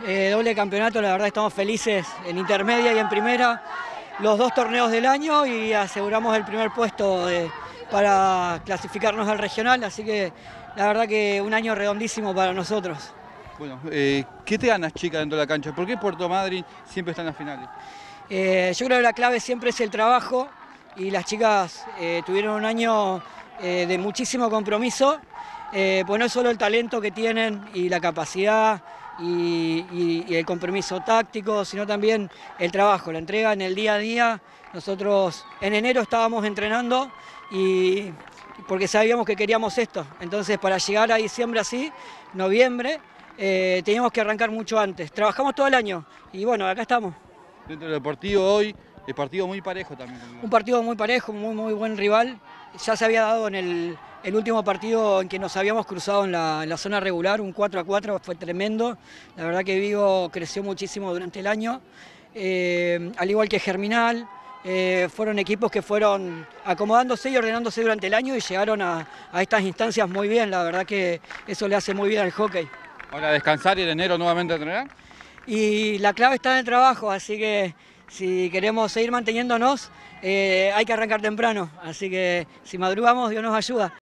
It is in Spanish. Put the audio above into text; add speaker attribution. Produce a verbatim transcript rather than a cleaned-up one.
Speaker 1: eh, doble campeonato, la verdad estamos felices en intermedia y en primera, los dos torneos del año y aseguramos el primer puesto de, para clasificarnos al regional, así que la verdad que un año redondísimo para nosotros.
Speaker 2: Bueno, eh, ¿qué te ganas, chica, dentro de la cancha? ¿Por qué Puerto Madryn siempre está en las finales?
Speaker 1: Eh, yo creo que la clave siempre es el trabajo y las chicas eh, tuvieron un año eh, de muchísimo compromiso, eh, pues no es solo el talento que tienen y la capacidad y, y, y el compromiso táctico, sino también el trabajo, la entrega en el día a día. Nosotros en enero estábamos entrenando y porque sabíamos que queríamos esto, entonces para llegar a diciembre así, noviembre, eh, teníamos que arrancar mucho antes. Trabajamos todo el año y bueno, acá estamos.
Speaker 2: Dentro del deportivo hoy, el partido muy parejo también.
Speaker 1: Un partido muy parejo, muy, muy buen rival. Ya se había dado en el, el último partido en que nos habíamos cruzado en la, en la zona regular, un cuatro a cuatro, fue tremendo. La verdad que Vigo creció muchísimo durante el año, eh, al igual que Germinal. Eh, fueron equipos que fueron acomodándose y ordenándose durante el año y llegaron a, a estas instancias muy bien. La verdad que eso le hace muy bien al hockey.
Speaker 2: Ahora descansar y en enero nuevamente entrenar.
Speaker 1: Y la clave está en el trabajo, así que si queremos seguir manteniéndonos, eh, hay que arrancar temprano. Así que si madrugamos, Dios nos ayuda.